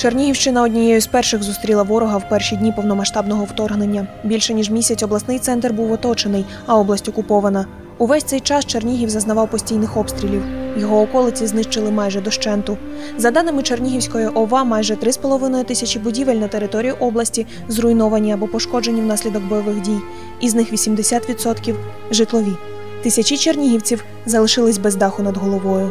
Чернігівщина однією з перших зустріла ворога в перші дні повномасштабного вторгнення. Більше ніж місяць обласний центр був оточений, а область окупована. Увесь цей час Чернігів зазнавав постійних обстрілів. Його околиці знищили майже дощенту. За даними Чернігівської ОВА, майже 3,5 тисячі будівель на території області зруйновані або пошкоджені внаслідок бойових дій. Із них 80% – житлові. Тисячі чернігівців залишились без даху над головою.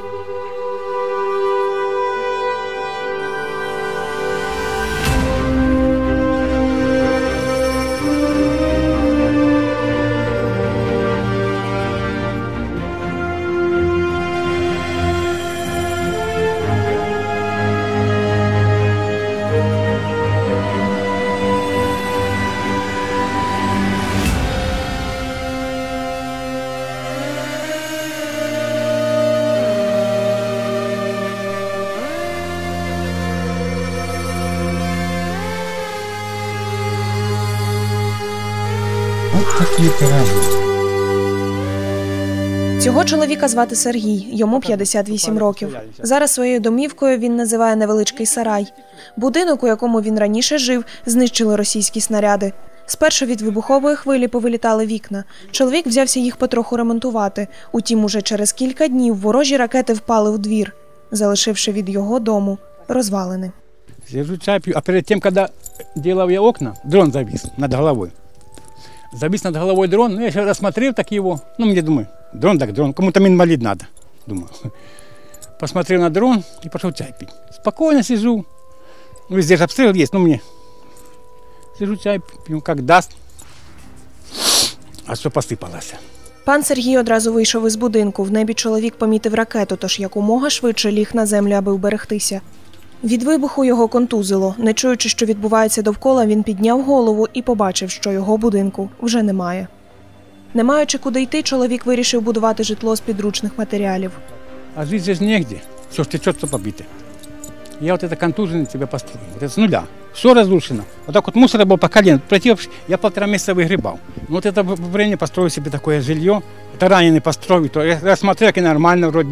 Цього чоловіка звати Сергій, йому 58 років. Зараз своєю домівкою він називає невеличкий сарай. Будинок, у якому він раніше жив, знищили російські снаряди. Спершу від вибухової хвилі повилітали вікна. Чоловік взявся їх потроху ремонтувати. Утім, уже через кілька днів ворожі ракети впали у двір, залишивши від його дому розвалини. Сижу, чай пью, а перед тем, когда делал я окна, дрон завис над головой. Завис над головой дрон, я еще рассмотрел так его, мне думаю, дрон так дрон, кому-то инвалид надо, думаю. Посмотрел на дрон и пошел чай пить. Спокойно сижу, везде же обстрел есть, мне. Сижу, чай пью, как даст, а все посыпалось. Пан Сергій одразу вийшов із будинку. В небі чоловік помітив ракету, тож якомога швидше ліг на землю, аби вберегтися. Від вибуху його контузило. Не чуючи, що відбувається довкола, він підняв голову і побачив, що його будинку вже немає. Не маючи куди йти, чоловік вирішив будувати житло з підручних матеріалів. А жить же негде, все ж течет, все побито. Я вот это контуженный тебя построил, вот это с нуля. Все разрушено. Вот так вот мусора был по колено. Я 1,5 месяца выгребал. Вот это время построил себе такое жилье. Это раненый построил. Я смотрел, как нормально вроде.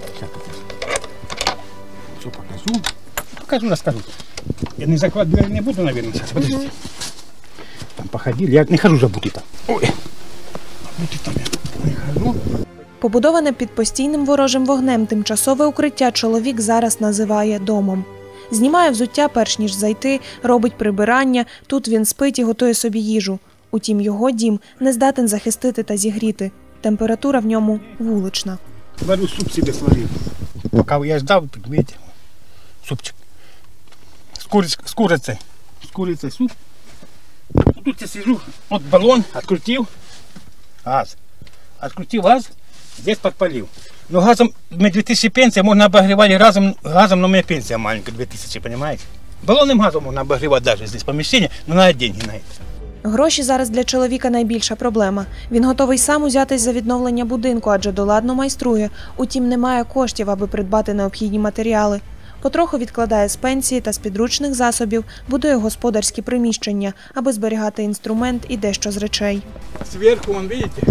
Все покажу. Расскажу. Я не закладывать дверь не буду, наверное, сейчас. Подождите. Там походили, я не хожу за бути-то. Ой, бути-то я не хожу. Побудоване під постійним ворожим вогнем тимчасове укриття чоловік зараз називає домом. Знімає взуття, перш ніж зайти, робить прибирання, тут він спить і готує собі їжу. Утім, його дім не здатен захистити та зігріти. Температура в ньому вулична. Варю суп себе сварив. Поки я ждав, так видите, супчик. С курицей суп. Тут я сижу, вот баллон открутил, газ. Открутил газ, здесь подпалил. Но газом, у меня 2000 пенсия, можно обогревать газом, но у меня пенсия маленькая, 2000, понимаете? Баллонным газом можно обогревать даже здесь помещение, но надо деньги на это. Гроші зараз для чоловіка найбільша проблема. Він готовий сам узятись за відновлення будинку, адже доладно майструє. Утім, немає коштів, аби придбати необхідні матеріали. Потроху відкладає з пенсії та з підручних засобів, будує господарські приміщення, аби зберігати інструмент і дещо з речей. Зверху, вон, видите?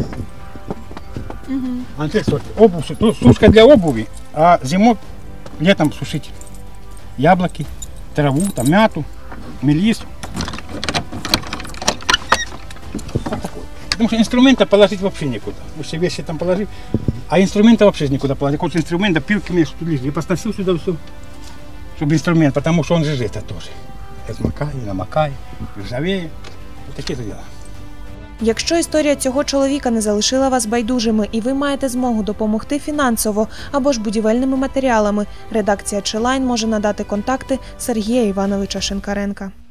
Обувь, тут сушка для обуви, а зимой, летом сушить яблоки, траву, там, мяту, мелис. Потому что инструмента положить вообще некуда. Все вещи там положить, а инструмента вообще никуда положить. Хоть инструмента, пилки мне что лишь. Я поставил сюда все, чтобы инструмент, потому что он же это тоже. Размокает, намокает, ржавеет. Вот такие дела. Якщо історія цього чоловіка не залишила вас байдужими і ви маєте змогу допомогти фінансово або ж будівельними матеріалами, редакція Челайн може надати контакти Сергія Івановича Шинкаренка.